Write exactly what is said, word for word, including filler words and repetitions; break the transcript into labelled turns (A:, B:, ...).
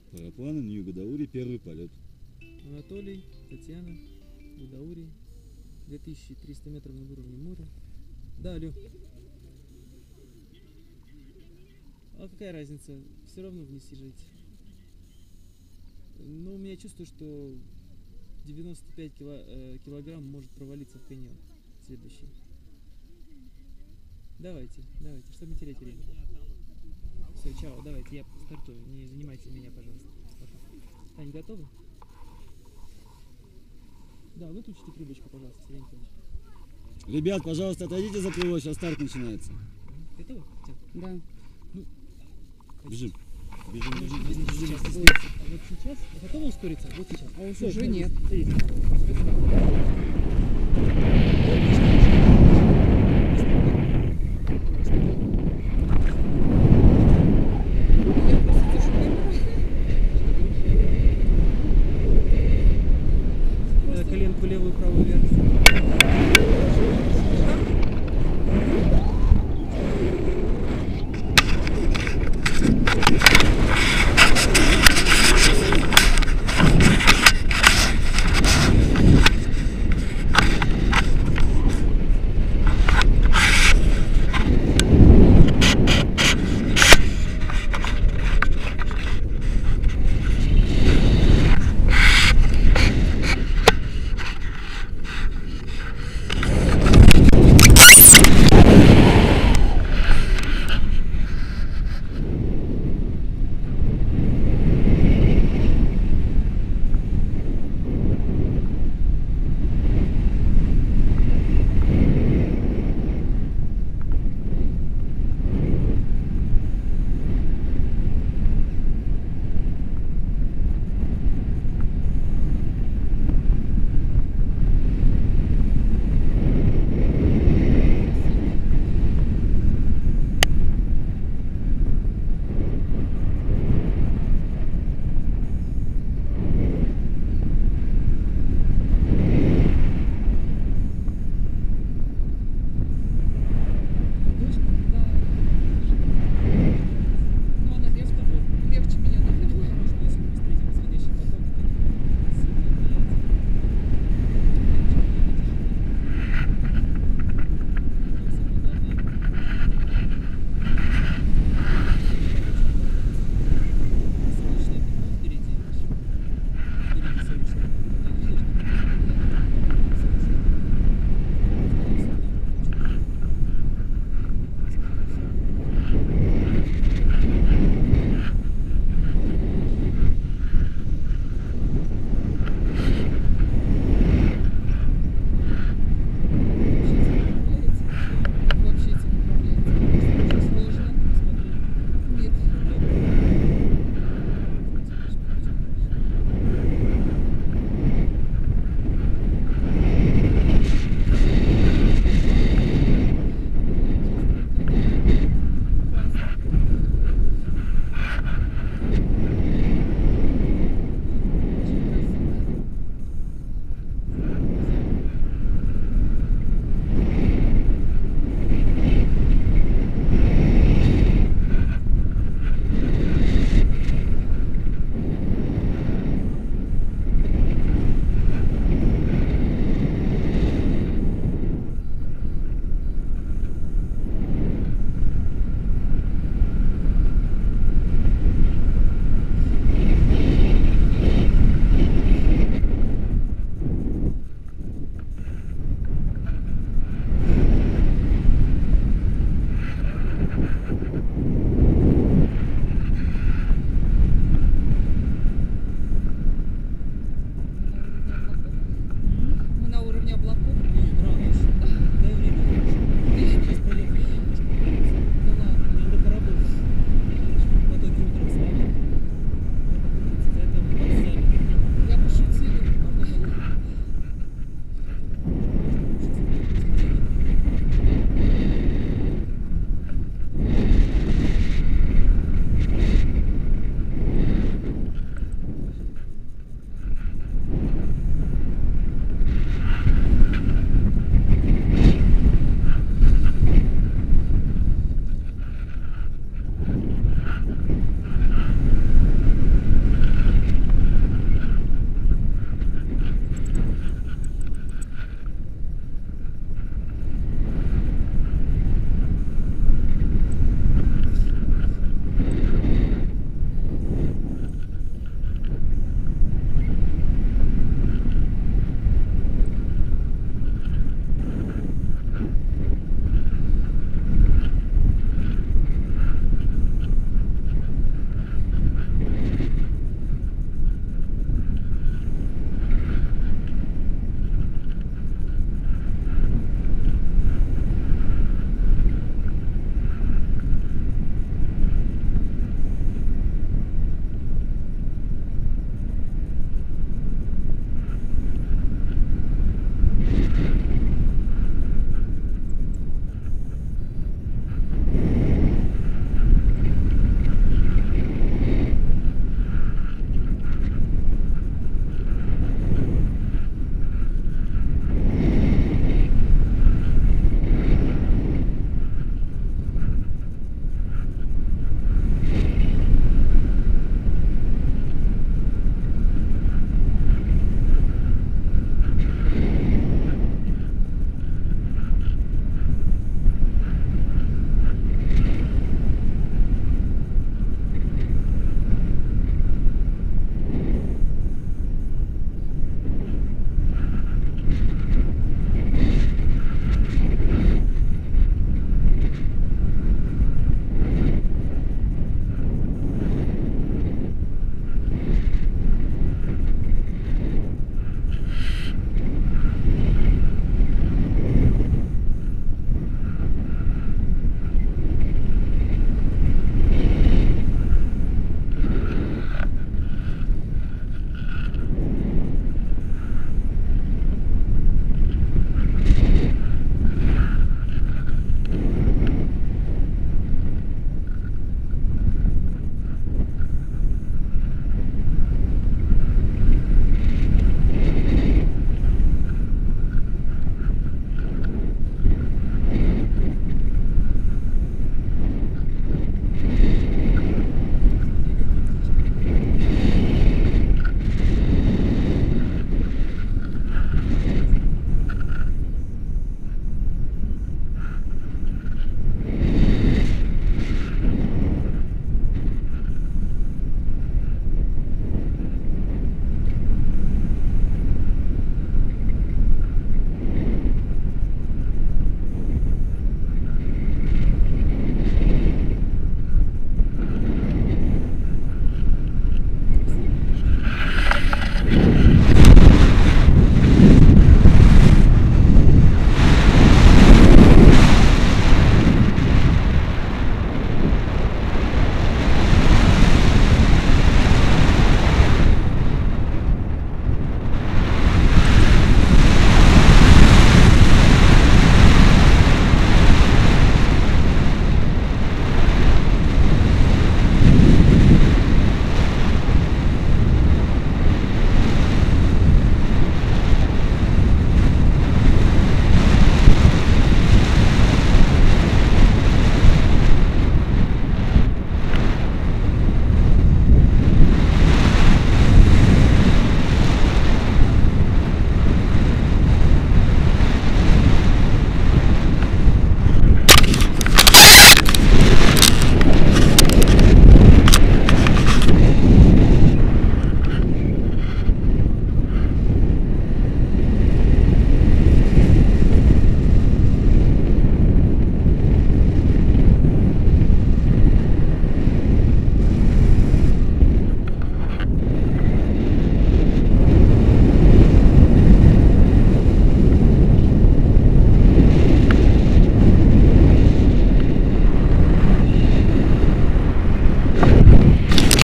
A: Парапланы, Нью-Гадаури, первый полет.
B: Анатолий, Татьяна, Гадаури, две тысячи триста метров над уровнем моря. Да, алло. А какая разница? Все равно вниз езжайте. Но у меня чувство, что девяносто пять кило, э, килограмм может провалиться в каньон следующий. Давайте, давайте, чтобы не терять время. Все, чао, давайте, я стартую. Не занимайте меня, пожалуйста. Пока. Тань, готовы? Да, выключите трубочку, пожалуйста, Сергей Николаевич.
A: Ребят, пожалуйста, отойдите за крыло, сейчас старт начинается.
B: Готовы?
C: Да.
B: Ну,
A: Бежим. Бежим,
B: ну,
A: бежим,
B: вот
A: бежим, бежим.
B: сейчас, вот, а вот сейчас, готовы ускориться? Вот сейчас.
C: А
B: Всё,
C: уже
B: смотрите,
C: нет.
B: смотрите.